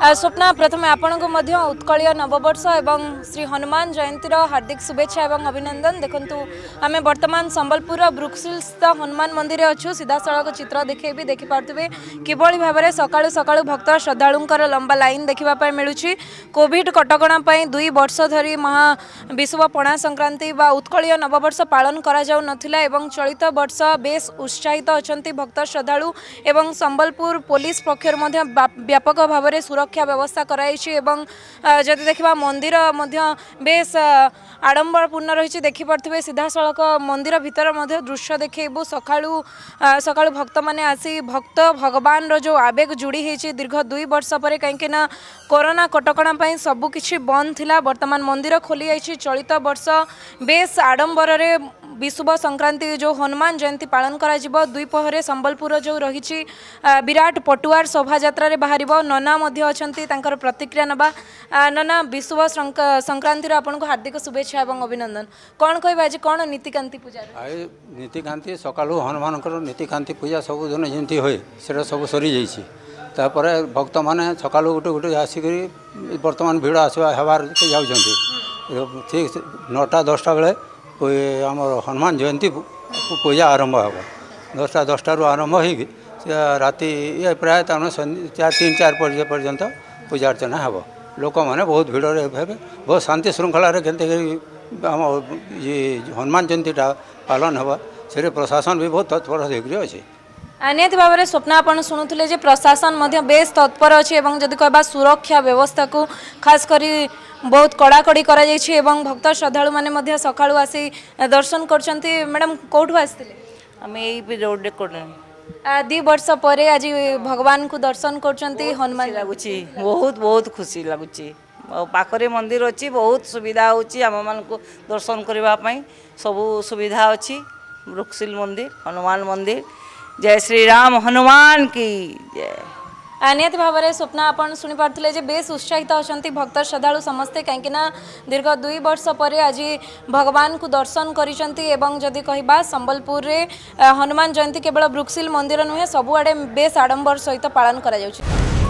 स्वप्ना प्रथम आपण को मध्य उत्कलीय नववर्ष एवं श्री हनुमान जयंती हार्दिक शुभेच्छा एवं अभिनंदन। देखंतु आमे वर्तमान संबलपुर ब्रुकसिल स्थित हनुमान मंदिर अच्छु सीधा सड़क चित्र देखेबी देखि पारथुबे किभली भाबरे सकाळु सकाळु भक्त श्रद्धालुंकर लंबा लाइन देखिबा पय मिलुछि। कोविड कटकणा पय 2 वर्ष धरी महा विश्व पणा संक्रांति बा उत्कलीय नववर्ष पालन करा जाउ नथिला एवं चलित वर्ष बेस उत्साहित अछंती भक्त श्रद्धालु एवं संबलपुर पुलिस पक्षर मध्य व्यापक भाबरे सुरक्षा व्यवस्था कराई जदि देखा मंदिर बेस आडंबरपूर्ण रही देखि पारे सीधा सड़क मंदिर भितर दृश्य देखू सकाळु सकाळु भक्त माने आसी भक्त भगवान रो जो आवेग जोड़ी होती दीर्घ 2 वर्ष पर कहीं कोरोना कटकणा सबकिछि बंद थिला। वर्तमान मंदिर खोली जाइछि। चलित वर्ष बेस आडंबर रे विश्व संक्रांति जो हनुमान जयंती पालन करा जिवो। द्विपहरे संबलपुर जो रही विराट पटुआर शोभा यात्रा रे बाहर नना मध्य अछंती तांकर प्रतिक्रिया नबा। नना विश्व संक्रांति आपन को हार्दिक शुभेच्छा एवं अभिनंदन। कौन कहबा आज कौन नीतिकांति पूजा नीतिकांति सकाळु हनुमान नीतिकांति पूजा सब दिन जमी हुए से सब सरी जाइए। तापर भक्त मैंने सकाळु गोटे गोटे आसिक बर्तमान भिड़ आसवा हबार जाऊँगी ठीक 9टा 10टा बेले आम हनुमान जयंती पूजा आरंभ हे 10टा 10टारू आरंभ हो राति प्राय 3-4 पर्यंत पूजा अर्चना हे। लोक मैंने बहुत भिड़ हे बहुत शांति श्रृंखला आम ये हनुमान जयंतीटा पालन हे से प्रशासन भी बहुत तत्पर होकर अच्छे। निहती भाव में स्वप्ना आपण शुणुले जे प्रशासन मध्य बेस तत्पर अच्छे जदि कहबा सुरक्षा व्यवस्था को खास करी बहुत कड़ाकड़ी करा जायछि एवं भक्त श्रद्धालु माने मध्य सकाळु आसी दर्शन करछंती। मैडम कोठु आस्थिले? आमे एई रोड को 2 वर्ष पर आज भगवान को दर्शन करछंती हनुमान लागुछि बहुत बहुत खुशी लागुछि। पाखरे मंदिर अच्छी बहुत सुविधा होछि आम मान को दर्शन करबा पई सब सुविधा अच्छी। ब्रुकसिल मंदिर हनुमान मंदिर जय श्री राम हनुमान की जय। निहती भाव में स्वप्ना आपण शुणी पार्थिले जे बेस उत्साहित अछंती भक्त श्रद्धालु समस्ते कहीं दीर्घ 2 वर्ष पर आज भगवान को दर्शन करिसंती एवं जदि कहबा संबलपुर रे हनुमान जयंती केवल ब्रुकसिल मंदिर नुहे सबुआडे बेस आडंबर सहित पालन करा जाउछि।